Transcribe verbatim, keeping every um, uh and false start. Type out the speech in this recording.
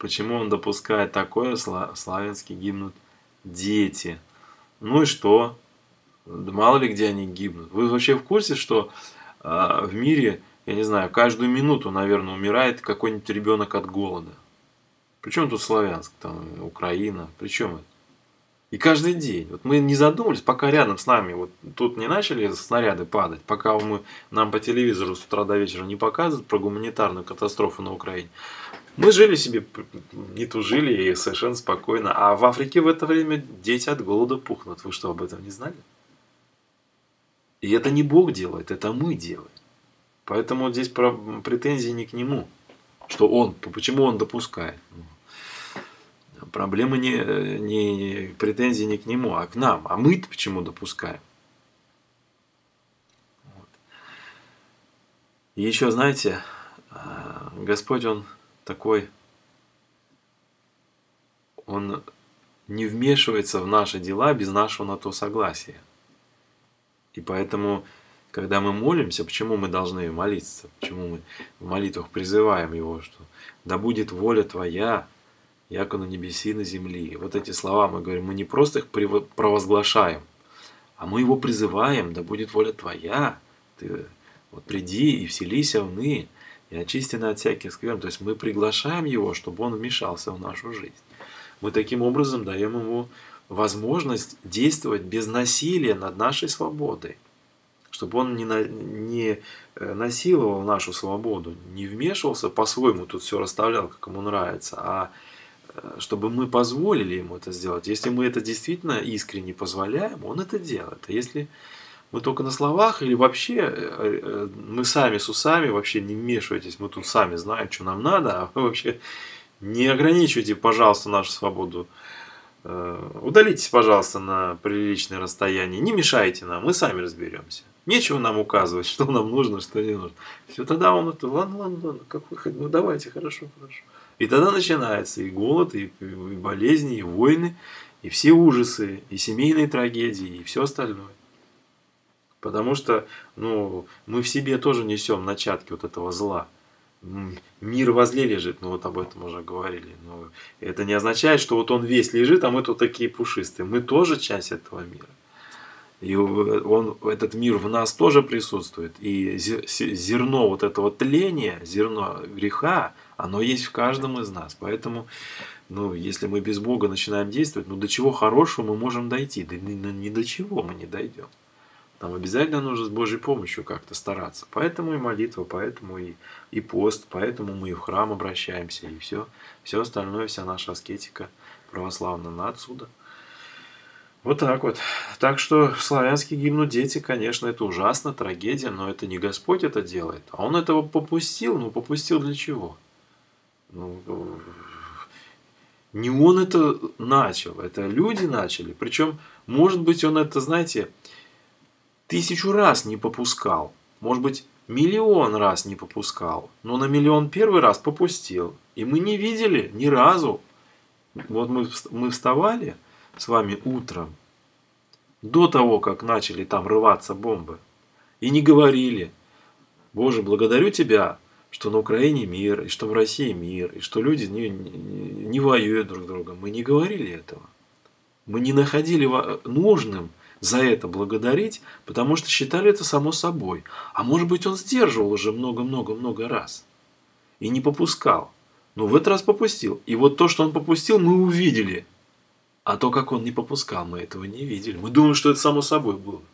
Почему он допускает такое? Славянски гибнут дети. Ну и что? Да мало ли где они гибнут. Вы вообще в курсе, что э, в мире, я не знаю, каждую минуту, наверное, умирает какой-нибудь ребенок от голода? Причем тут Славянск, там, Украина, причем это? И каждый день. Вот мы не задумались, пока рядом с нами вот тут не начали снаряды падать, пока мы, нам по телевизору с утра до вечера не показывают про гуманитарную катастрофу на Украине. Мы жили себе, не тужили и совершенно спокойно. А в Африке в это время дети от голода пухнут. Вы что, об этом не знали? И это не Бог делает, это мы делаем. Поэтому здесь претензии не к нему. Что он, почему он допускает. Проблемы не, не претензии не к нему, а к нам. А мы-то почему допускаем? Вот. И еще, знаете, Господь, Он такой, Он не вмешивается в наши дела без нашего на то согласия. И поэтому, когда мы молимся, почему мы должны молиться? Почему мы в молитвах призываем Его, что да будет воля Твоя, яко на небеси и на земли. Вот эти слова мы говорим, мы не просто их провозглашаем, а мы Его призываем, да будет воля Твоя, Ты вот приди и вселися вны, и очистены от всяких скверн. То есть мы приглашаем Его, чтобы Он вмешался в нашу жизнь. Мы таким образом даем Ему возможность действовать без насилия над нашей свободой. Чтобы Он не, на, не насиловал нашу свободу, не вмешивался по-своему, тут все расставлял, как ему нравится, а чтобы мы позволили Ему это сделать. Если мы это действительно искренне позволяем, Он это делает. А если мы только на словах или вообще мы сами с усами, вообще не вмешивайтесь, мы тут сами знаем, что нам надо, а вы вообще не ограничивайте, пожалуйста, нашу свободу. Удалитесь, пожалуйста, на приличное расстояние, не мешайте нам, мы сами разберемся. Нечего нам указывать, что нам нужно, что не нужно. Все, тогда он это, ладно, ладно, ладно, как вы хотите, ну давайте, хорошо, хорошо. И тогда начинается и голод, и, и болезни, и войны, и все ужасы, и семейные трагедии, и все остальное. Потому что ну, мы в себе тоже несем начатки вот этого зла. Мир возле лежит, ну вот об этом уже говорили. Но это не означает, что вот он весь лежит, а мы тут такие пушистые. Мы тоже часть этого мира. И он, этот мир в нас тоже присутствует. И зерно вот этого тления, зерно греха, оно есть в каждом из нас. Поэтому, ну, если мы без Бога начинаем действовать, ну до чего хорошего мы можем дойти? Да ни, ни до чего мы не дойдем. Нам обязательно нужно с Божьей помощью как-то стараться. Поэтому и молитва, поэтому и, и пост, поэтому мы и в храм обращаемся, и все, все остальное, вся наша аскетика православная, она отсюда. Вот так вот. Так что славянские гибнут дети, конечно, это ужасно, трагедия, но это не Господь это делает. А Он этого попустил, ну попустил для чего? Ну, не Он это начал, это люди начали. Причем, может быть, Он это, знаете, тысячу раз не попускал. Может быть, миллион раз не попускал. Но на миллион первый раз попустил. И мы не видели ни разу. Вот мы, мы вставали с вами утром, до того, как начали там рваться бомбы, и не говорили: Боже, благодарю Тебя, что на Украине мир, и что в России мир, и что люди не, не, не воюют друг с другом. Мы не говорили этого. Мы не находили нужным за это благодарить, потому что считали это само собой. А может быть, Он сдерживал уже много-много-много раз и не попускал. Но в этот раз попустил. И вот то, что Он попустил, мы увидели. А то, как Он не попускал, мы этого не видели. Мы думаем, что это само собой было.